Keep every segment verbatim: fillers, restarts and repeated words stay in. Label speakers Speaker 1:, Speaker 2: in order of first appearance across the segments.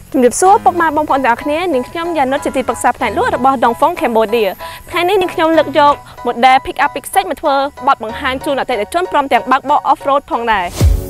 Speaker 1: ជំរាបសួរពុកម៉ែបងប្អូនទាំងអស់គ្នានាងខ្ញុំយ៉ានុតជាទីប្រឹក្សាផ្នែកលក់របស់ Dongfeng Cambodia ថ្ងៃនេះនាងខ្ញុំលើកយក model pick up pick set មកធ្វើបទបង្ហាញជូនអតិថិជនព្រមទាំងបើកបរ off road ផងដែរ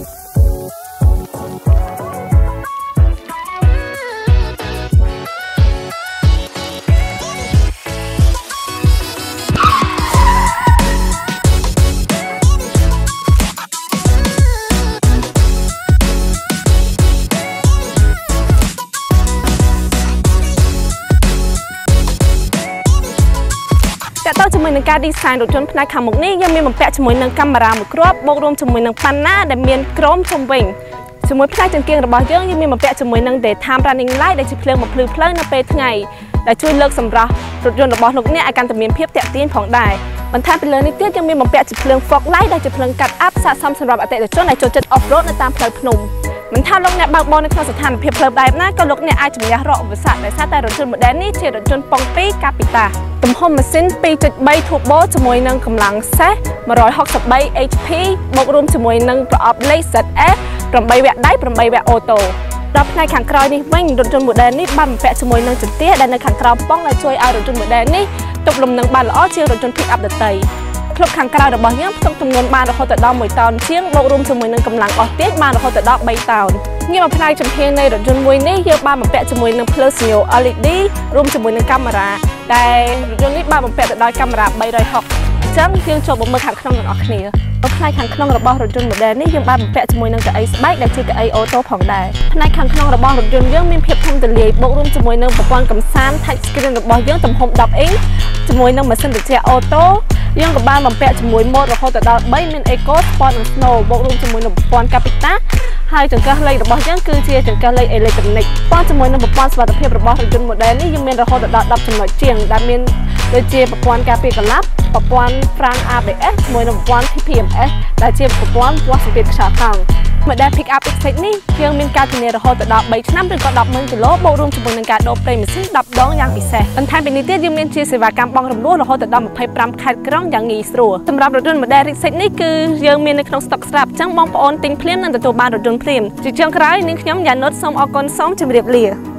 Speaker 1: តើជាមួយនឹងការ design រថយន្តផ្នែកខាងមុខនេះយើងមានបំពាក់ជាមួយនឹងកាមេរ៉ាមួយគ្រាប់បូករួមជាមួយនឹងប៉ាណាដែលមានក្រមជុំវិញជាមួយផ្នែកចង្កៀងរបស់យើងយើងមានបំពាក់ជាមួយនឹង daytime running light ដែលជាភ្លើងបំភ្លឺផ្លូវនៅពេលថ្ងៃដែលជួយលើកសម្រស់រថយន្តរបស់លោកអ្នកឲ្យកាន់តែមានភាពទាក់ទាញផងដែរបន្ថែមពីលើនេះទៀតយើងមានបំពាក់ជាភ្លើង fog light ដែលជាភ្លើងកាត់អាប់ស័ក្តិសមសម្រាប់អតិថិជនដែលចូលចិត្ត off road នៅតាមផ្លូវភ្នំមិនថាលោកអ្នកបើកបរនៅក្នុងស្ថានភាពផ្លូវបែបណាក៏លោកអ្នកអាចជំនះរាល់ឧបសគ្គដោយសារតែរថយន្ត model នេះជារថយន្តប៉ុងពីរកាពីតាទំហំម៉ាស៊ីន ពីរចុចបី turbo ជាមួយនឹងកម្លាំងសេស một trăm sáu mươi ba เอช พี បូករួមជាមួយនឹងប្រអប់លេខ zet เอส eight វគ្គដៃ eight វគ្គអូតូដល់ផ្នែកខាងក្រោយនេះវិញរថយន្ត model នេះបានបំពាក់ជាមួយនឹងចន្ទះដែលនៅខាងក្រោមប៉ុងដែលជួយឲ្យរថយន្ត model នេះទប់លំនឹងបានល្អជាងរថយន្ត pick up ដទៃក្លឹបខាងក្រៅរបស់យើងផ្ទុកទម្ងន់បានរហូតដល់មួយតោនជាងបូករួមជាមួយនឹងកម្លាំងអស់ទាញបានរហូតដល់បីតោនងាកមកផ្នែកចំហៀងនៃរថយន្តមួយនេះយើងបានបំពាក់ជាមួយនឹងភ្លើងសញ្ញា แอล อี ดี រួមជាមួយនឹងកាមេរ៉ាដែលរថយន្តនេះបានបំពាក់ទៅដោយកាមេរ៉ាបីរយหกអញ្ចឹងយើងចូលមកមើលខាងក្នុងទាំងអស់គ្នានៅផ្នែកខាងក្នុងរបស់រថយន្ត model នេះយើងបានបំពាក់ជាមួយនឹងកៅអីស្បែកដែលជាកៅអីអូតូផងដែរផ្នែកខាងក្នុងរបស់រថយន្តយើងមានភាពធំទូលាយបូករួមជាមួយនឹងប្រព័ន្ធកំសាន្ត touch screen របស់យើងទំហំtenអ៊ីនជាមួយនឹងម៉ាស៊ីនត្រជាក់អូតូយើងក៏បានបំពាក់ជាមួយម៉ូដរហូតដល់បីមាន Eco Sport និង Snow បូករួមជាមួយនឹងប្រព័ន្ធកាពីតាហើយចង្កឹះលេខរបស់យើងគឺជាចង្កឹះលេខអេឡិចត្រូនិកប៉ុន្តែជាមួយនឹងប្រព័ន្ធសុវត្ថិភាពរបស់រថយន្ត model នេះយើងមានរហូតដល់tenចំណុចជាងដែលមានដូចជាប្រព័ន្ធការពារកន្លាប់ប្រព័ន្ធ Front អារ บี เอส ជាមួយនឹងប្រព័ន្ធ ที พี เอ็ม เอส ដែលជាប្រព័ន្ធវាស់សម្ពាធខ្យល់កង់ model pick up pick set នេះយើងមានការធានារហូតដល់បីឆ្នាំឬក៏tenម៉ឺនគីឡូបូករួមជាមួយនឹងការដូរប្រេងម៉ាស៊ីនtenដងយ៉ាងពិសេសបន្ថែមពីនេះទៀតយើងមានជាសេវាកម្មបង់រំលោះរហូតដល់twenty-fiveខេត្តក្រុងយ៉ាងងាយស្រួលសម្រាប់រថយន្ត model រីក សិច នេះគឺយើងមាននៅក្នុង stock ស្រាប់អញ្ចឹងបងប្អូនទិញភ្លាមនឹងទទួលបានរថយន្តភ្លាមជាចុងក្រោយនាងខ្ញុំយ៉ានុតសូមអរគុណសូមជម្រាបលា